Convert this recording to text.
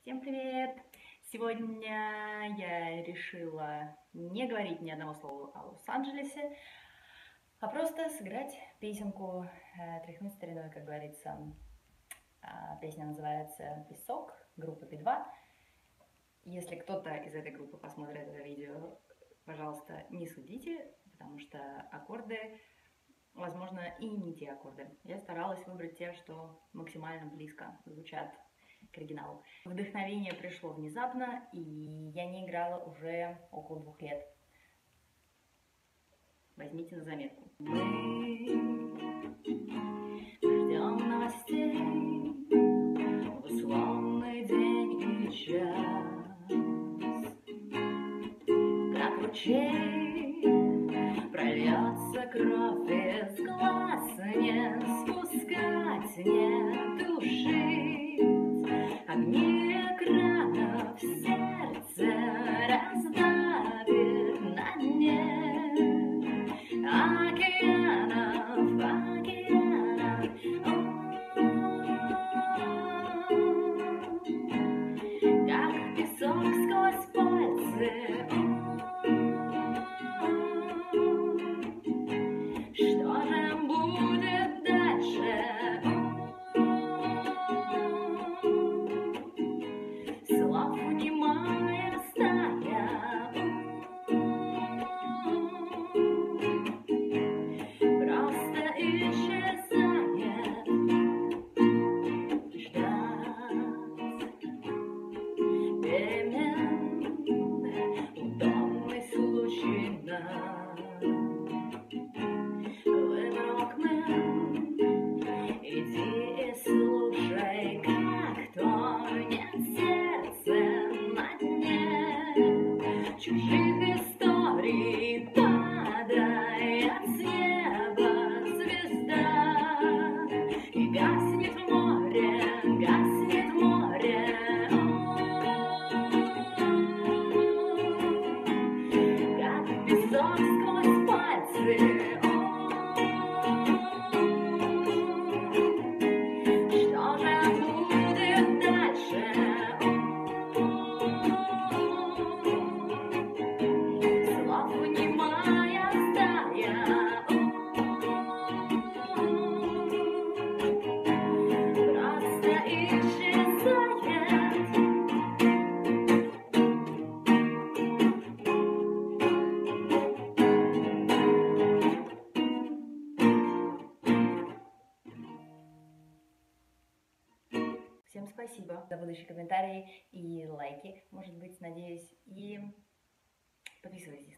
Всем привет! Сегодня я решила не говорить ни одного слова о Лос-Анджелесе, а просто сыграть песенку, тряхнуть стариной, как говорится. Песня называется «Песок», группа Би-2. Если кто-то из этой группы посмотрит это видео, пожалуйста, не судите, потому что аккорды, возможно, и не те аккорды. Я старалась выбрать те, что максимально близко звучат к оригиналу. Вдохновение пришло внезапно, и я не играла уже около 2 лет. Возьмите на заметку. Мы ждем новостей в условный день и час, как ручей прольется кровь из глаз, не спускать, не душить огни экранов, сердце раздавит на дне океанов, океанов. Как песок сквозь пальцы. Что же будет дальше? Слов немая стая, просто исчезает. Ждать перемен, удобный случай нам. Выбор окмен, иди и слушай, как тонет сердце на дне чужих историй, падает с неба звезда и гаснет в море, гаснет в море. Как песок сквозь пальцы. Что же будет дальше? Слов немая стая, просто исчезает. Всем спасибо за будущие комментарии и лайки, может быть, надеюсь, и подписывайтесь.